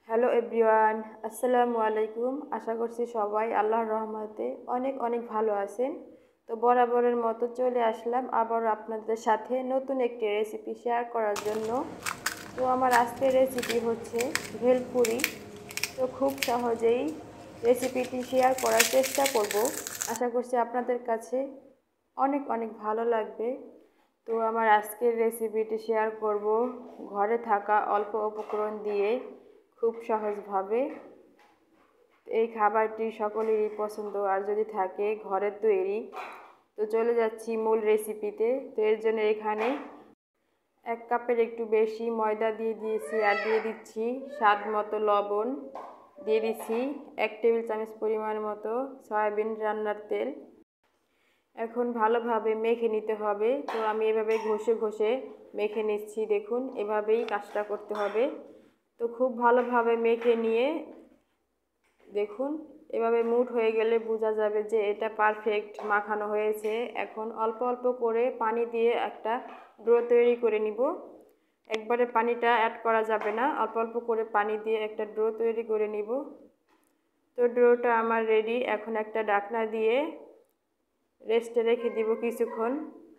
Hello everyone, আসসালামু আলাইকুম। আশা করছি সবাই আল্লাহর রহমতে অনেক অনেক ভালো আছেন। তো বরাবরের মতো চলে আসলাম আবার আপনাদের সাথে নতুন একটি রেসিপি শেয়ার করার জন্য। তো আমার আজকের রেসিপি হচ্ছে ভেলপুরি। তো খুব সহজেই রেসিপিটি শেয়ার করার চেষ্টা করব। আশা করছি আপনাদের কাছে অনেক অনেক ভালো লাগবে। তো আমার আজকের রেসিপিটি শেয়ার করব ঘরে থাকা অল্প উপকরণ দিয়ে খুব সহজভাবে। এই খাবারটি সকলেরই পছন্দ, আর যদি থাকে ঘরের তৈরি। তো চলে যাচ্ছি মূল রেসিপিতে। তো এর জন্য এখানে 1 কাপের একটু বেশি ময়দা দিয়ে দিয়েছি, আর দিয়ে দিচ্ছি স্বাদ মতো লবণ, দিয়ে দিচ্ছি 1 টেবিল চামচ পরিমাণ মতো সয়াবিন রান্নার তেল। এখন ভালোভাবে মেখে নিতে হবে। তো আমি এভাবে ঘষে ঘষে মেখে নিচ্ছি, দেখুন এভাবেই কাজটা করতে হবে। তো খুব ভালোভাবে মেখে নিয়ে দেখুন এভাবে মুঠ হয়ে গেলে বোঝা যাবে যে এটা পারফেক্ট মাখানো হয়েছে। এখন অল্প অল্প করে পানি দিয়ে একটা ডো তৈরি করে নিব। একবারে পানিটা অ্যাড করা যাবে না, অল্প অল্প করে পানি দিয়ে একটা ডো তৈরি করে নিব। তো ডোটা আমার রেডি। এখন একটা ঢাকনা দিয়ে রেস্টে রেখে দিব কিছুক্ষণ।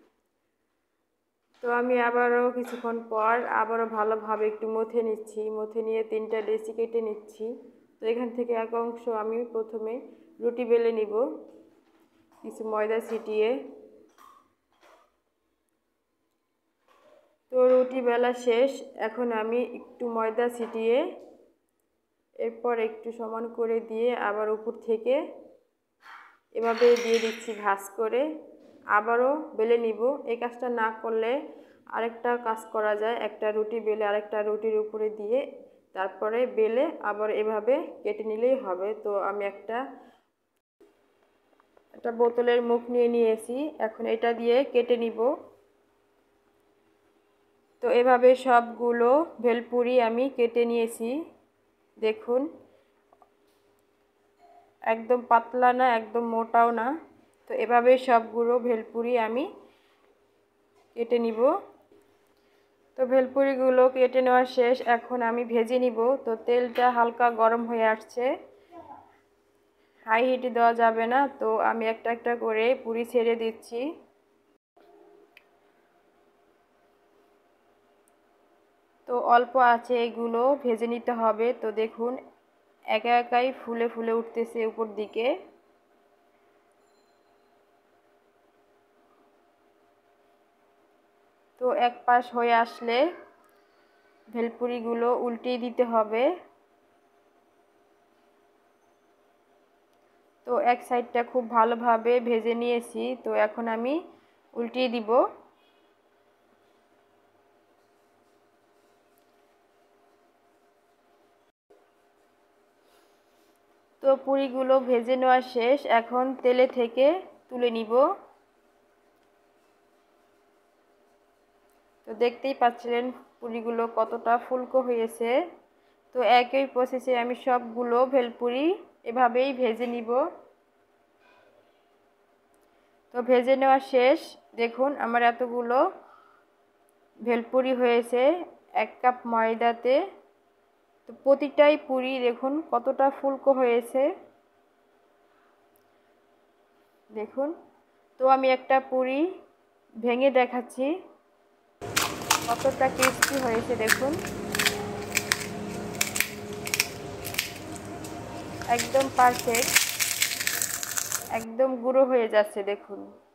তো আমি আবারও কিছুক্ষণ পর আবারও ভালোভাবে একটু মথে নিচ্ছি। মথে নিয়ে 3টা লেচি কেটে নিচ্ছি। তো এখান থেকে এক অংশ আমি প্রথমে রুটি বেলে নিব কিছু ময়দা ছিটিয়ে। তো রুটি বেলা শেষ। এখন আমি একটু ময়দা ছিটিয়ে এরপর একটু সমান করে দিয়ে আবার উপর থেকে এভাবে দিয়ে দিচ্ছি ভাঁজ করে, আবারও বেলে নিব। এই কাজটা না করলে আরেকটা কাজ করা যায়, একটা রুটি বেলে আরেকটা রুটির উপরে দিয়ে তারপরে বেলে আবার এভাবে কেটে নিলেই হবে। তো আমি একটা বোতলের মুখ নিয়ে নিয়েছি, এখন এটা দিয়ে কেটে নিব। তো এভাবে সবগুলো ভেলপুরি আমি কেটে নিয়েছি, দেখুন একদম পাতলা না একদম মোটাও না। তো এভাবে সবগুলো ভেলপুরি আমি কেটে নিব। তো ভেলপুরিগুলো কেটে নেওয়া শেষ, এখন আমি ভেজে নিব। তো তেলটা হালকা গরম হয়ে আসছে, হাই হিটে দেওয়া যাবে না। তো আমি একটা একটা করে পুরি ছেড়ে দিচ্ছি। তো অল্প আছে এগুলো ভেজে নিতে হবে। তো দেখুন একা একাই ফুলে ফুলে উঠতেছে উপর দিকে। তো এক পাশ হয়ে আসলে ভেলপুরিগুলো উল্টিয়ে দিতে হবে। তো এক সাইডটা খুব ভালোভাবে ভেজে নিয়েছি। তো এখন আমি উল্টিয়ে দিব। তো পুরিগুলো ভেজে নেওয়া শেষ, এখন তেলে থেকে তুলে নিব। তো দেখতেই পাচ্ছিলেন পুরিগুলো কতটা ফুলকো হয়েছে। তো একই প্রসেসে আমি সবগুলো ভেলপুরি এভাবেই ভেজে নিব। তো ভেজে নেওয়া শেষ, দেখুন আমার এতগুলো ভেলপুরি হয়েছে 1 কাপ ময়দাতে। তো প্রতিটাই পুরি দেখুন কতটা ফুলকো হয়েছে, দেখুন। তো আমি একটা পুরি ভেঙে দেখাচ্ছি কতটা ক্রিস্পি হয়েছে, দেখুন একদম পারফেক্ট, একদম গুঁড়ো হয়ে যাচ্ছে দেখুন।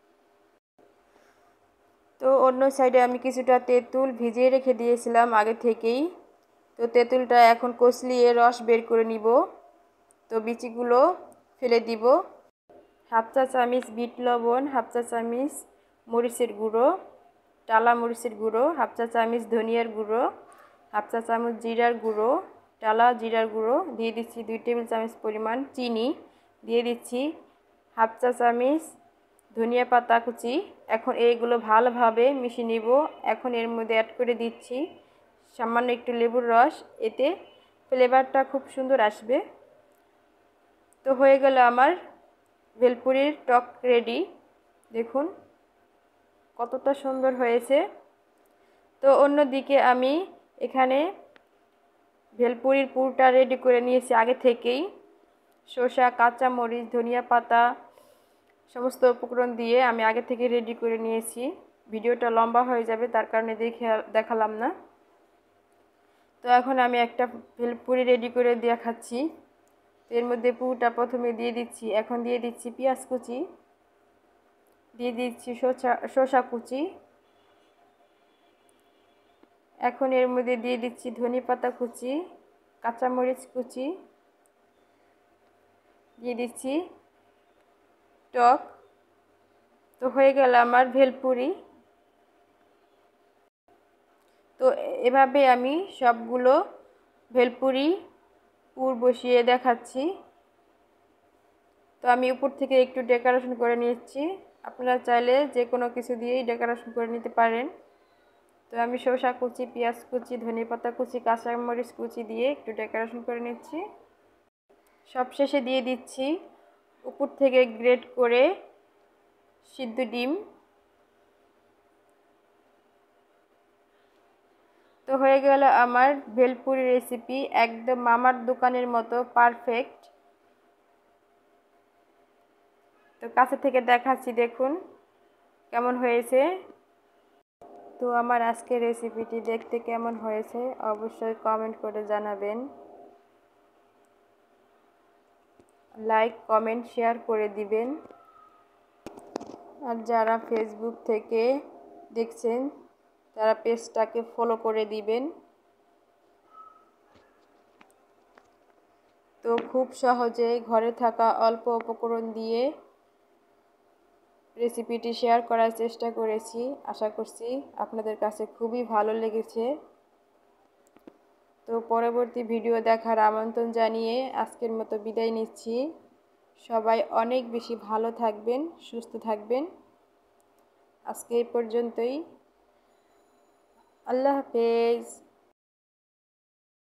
তো অন্য সাইডে আমি কিছুটা তেঁতুল ভিজিয়ে রেখে দিয়েছিলাম আগে থেকেই। তো তেঁতুলটা এখন কচলিয়ে রস বের করে নিব। তো বিচিগুলো ফেলে দিব। হাফ চা চামচ বিট লবণ, হাফ চা চামচ মরিচের গুঁড়ো, টালা মরিচের গুঁড়ো, হাফ চা চামচ ধনিয়ার গুঁড়ো, হাফ চা চামচ জিরার গুঁড়ো, টালা জিরার গুঁড়ো, দিয়ে দিচ্ছি 2 টেবিল চামচ পরিমাণ চিনি, দিয়ে দিচ্ছি হাফ চা চামচ ধনিয়া পাতা কুচি। এখন এইগুলো ভালোভাবে মিশিয়ে নিব। এখন এর মধ্যে অ্যাড করে দিচ্ছি সামান্য একটু লেবুর রস, এতে ফ্লেভারটা খুব সুন্দর আসবে। তো হয়ে গেল আমার ভেলপুরির টক রেডি, দেখুন কতটা সুন্দর হয়েছে। তো অন্যদিকে আমি এখানে ভেলপুরির পুরটা রেডি করে নিয়েছি আগে থেকেই। শসা, কাঁচামরিচ, ধনিয়া পাতা সমস্ত উপকরণ দিয়ে আমি আগে থেকে রেডি করে নিয়েছি। ভিডিওটা লম্বা হয়ে যাবে, তার কারণে দেখালাম না। তো এখন আমি একটা ভেলপুরি রেডি করে দেখাচ্ছি। এর মধ্যে পুরটা প্রথমে দিয়ে দিচ্ছি। এখন দিয়ে দিচ্ছি পেঁয়াজ কুচি, দিয়ে দিচ্ছি শসা কুচি। এখন এর মধ্যে দিয়ে দিচ্ছি ধনে পাতা কুচি, কাঁচামরিচ কুচি, দিয়ে দিচ্ছি টক। তো হয়ে গেল আমার ভেলপুরি। তো এভাবে আমি সবগুলো ভেলপুরি পুর বসিয়ে দেখাচ্ছি। তো আমি উপর থেকে একটু ডেকোরেশন করে নিচ্ছি। আপনারা চাইলে যে কোনো কিছু দিয়েই ডেকোরেশন করে নিতে পারেন। তো আমি শসা কুচি, পেঁয়াজ কুচি, ধনেপাতা কুচি, কাঁচামরিচ কুচি দিয়ে একটু ডেকোরেশন করে নিচ্ছি। সবশেষে দিয়ে দিচ্ছি উপর থেকে গ্রেট করে সিদ্ধ ডিম। তো হয়ে গেল আমার ভেলপুরি রেসিপি, একদম মামার দোকানের মতো পারফেক্ট। তো কাছে থেকে দেখাচ্ছি, দেখুন কেমন হয়েছে। তো আমার আজকের রেসিপিটি দেখতে কেমন হয়েছে অবশ্যই কমেন্ট করে জানাবেন। লাইক, কমেন্ট, শেয়ার করে দিবেন। আর যারা ফেসবুক থেকে দেখছেন তারা পেজটাকে ফলো করে দিবেন। তো খুব সহজেই ঘরে থাকা অল্প উপকরণ দিয়ে রেসিপিটি শেয়ার করার চেষ্টা করেছি। আশা করছি আপনাদের কাছে খুবই ভালো লেগেছে। তো পরবর্তী ভিডিও দেখার আমন্ত্রণ জানিয়ে আজকের মতো বিদায় নিচ্ছি। সবাই অনেক বেশি ভালো থাকবেন, সুস্থ থাকবেন। আজকে এই পর্যন্তই। আল্লাহ হাফেজ।